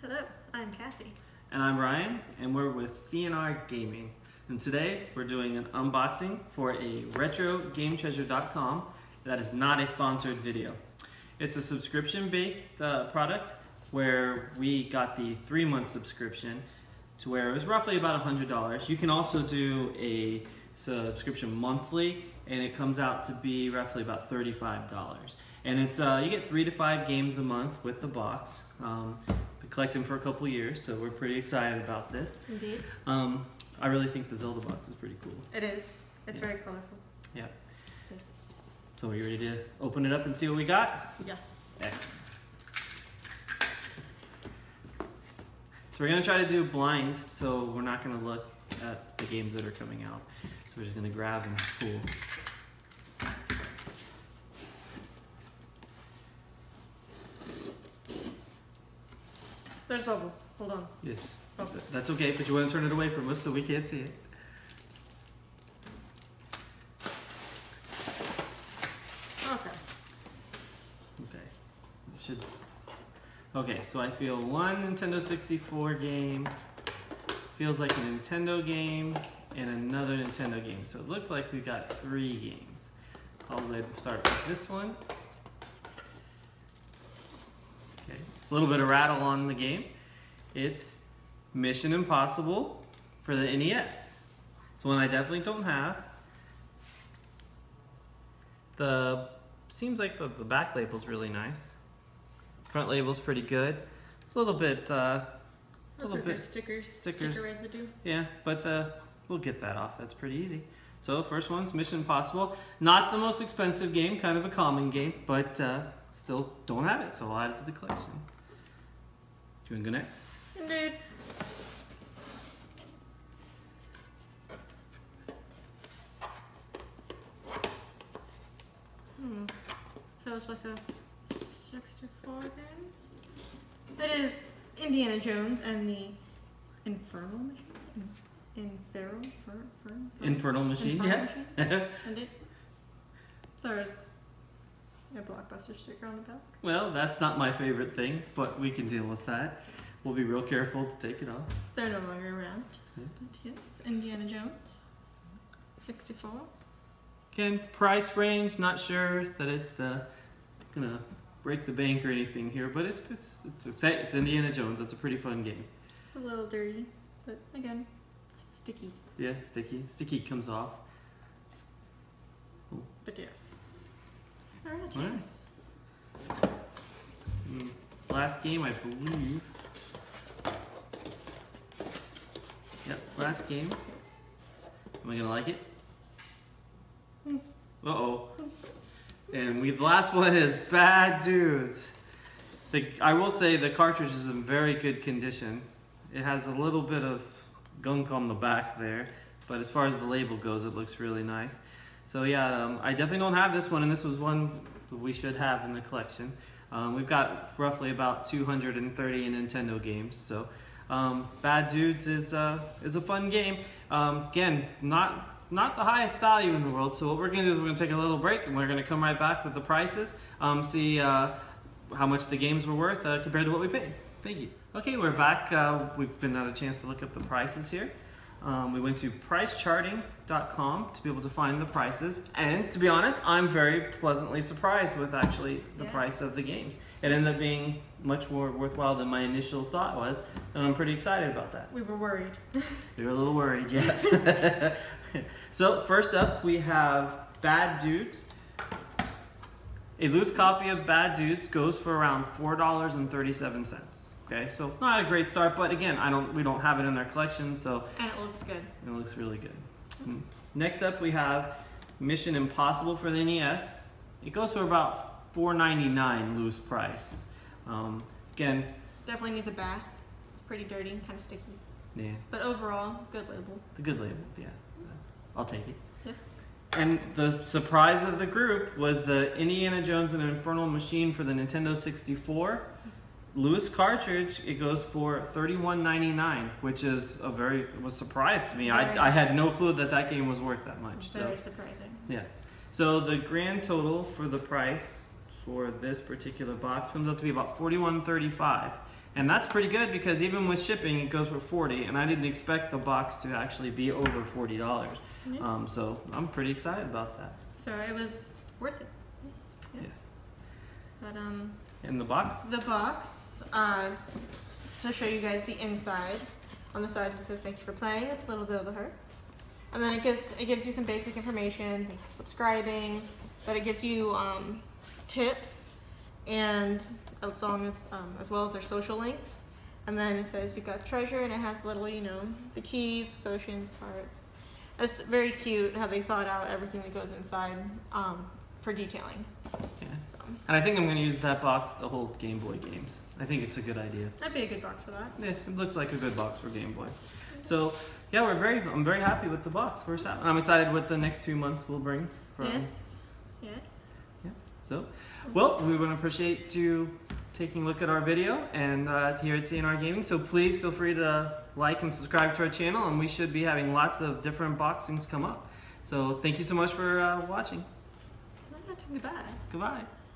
Hello, I'm Cassie. And I'm Ryan, and we're with CNR Gaming. And today we're doing an unboxing for a RetroGameTreasure.com. That is not a sponsored video. It's a subscription-based product where we got the 3-month subscription to where it was roughly about $100. You can also do a subscription monthly, and it comes out to be roughly about $35. And it's you get 3 to 5 games a month with the box. We collect them for a couple years, so we're pretty excited about this. Indeed. I really think the Zelda box is pretty cool. It is. It's very colorful. Yeah. Yes. So are you ready to open it up and see what we got? Yes. Excellent. So we're going to try to do blind, so we're not going to look at the games that are coming out. So we're just going to grab and pull. There's bubbles. Hold on. Yes. Bubbles. That's okay, but you want to turn it away from us so we can't see it. Okay. Okay. It should. Okay, so I feel one Nintendo 64 game, feels like a Nintendo game, and another Nintendo game. So it looks like we've got 3 games. I'll start with this one. Okay, a little bit of rattle on the game. It's Mission Impossible for the NES. It's one I definitely don't have. Seems like the back label's really nice. Front label's pretty good. It's a little bit, Sticker residue. Yeah, but we'll get that off. That's pretty easy. So first one's Mission Impossible. Not the most expensive game, kind of a common game, but still don't have it, so I'll add it to the collection. Do you want to go next? Indeed. Feels like a 64 game. That is Indiana Jones and the Infernal Machine? Infernal Machine, yeah. Indeed. There's a Blockbuster sticker on the back. Well, that's not my favorite thing, but we can deal with that. We'll be real careful to take it off. They're no longer around. Yeah. But yes, Indiana Jones. 64. Again, price range, not sure that it's gonna break the bank or anything here, but it's Indiana Jones. It's a pretty fun game. It's a little dirty, but again, it's sticky. Yeah, sticky. Sticky comes off. Cool. But yes. Alright, All James. Last game, I believe. Yep, last game. Am I gonna like it? Uh-oh. And the last one is Bad Dudes. I will say the cartridge is in very good condition. It has a little bit of gunk on the back there, but as far as the label goes, it looks really nice. So yeah, I definitely don't have this one, and this was one we should have in the collection. We've got roughly about 230 Nintendo games, so Bad Dudes is a fun game. Again, not the highest value in the world, so what we're going to do is we're going to take a little break, and we're going to come right back with the prices, see how much the games were worth compared to what we paid. Thank you. Okay, we're back. We've been had a chance to look up the prices here. We went to pricecharting.com to be able to find the prices, and to be honest, I'm very pleasantly surprised with actually the price of the games. It ended up being much more worthwhile than my initial thought was, and I'm pretty excited about that. We were worried. We were a little worried, yes. So first up, we have Bad Dudes. A loose copy of Bad Dudes goes for around $4.37. Okay, so not a great start, but again, we don't have it in our collection, so And it looks good. it looks really good. Next up, we have Mission Impossible for the NES. It goes for about $4.99 loose price. Again, Definitely needs a bath. It's pretty dirty and kind of sticky. yeah, But overall, good label. the good label, yeah. I'll take it. Yes. And the surprise of the group was the Indiana Jones and Infernal Machine for the Nintendo 64. Loose cartridge, it goes for $31.99, which is was a surprise to me. I had no clue that game was worth that much. Very surprising. Yeah. So the grand total for the price for this particular box. Comes out to be about $41.35. And that's pretty good because even with shipping, it goes for $40, and I didn't expect the box to actually be over $40. Yeah. So I'm pretty excited about that. So it was worth it. Yes. Yeah. Yes. But In the box? the box, to show you guys the inside. On the sides it says thank you for playing with Little Zelda Hearts. And then it gives you some basic information, thank you for subscribing, but it gives you tips and as well as their social links. And then it says you've got treasure, and it has little, you know, the keys, the potions, parts. It's very cute how they thought out everything that goes inside for detailing. Yeah. So And I think I'm going to use that box to hold Game Boy games. I think it's a good idea. that'd be a good box for that. Yes, it looks like a good box for Game Boy. So yeah, I'm very happy with the box. I'm excited what the next 2 months will bring. Yes. Yes. Yeah. So, well, we want to appreciate you taking a look at our video and here at CNR Gaming. So please feel free to like and subscribe to our channel, and we should be having lots of different boxings come up. So thank you so much for watching. Goodbye. Goodbye.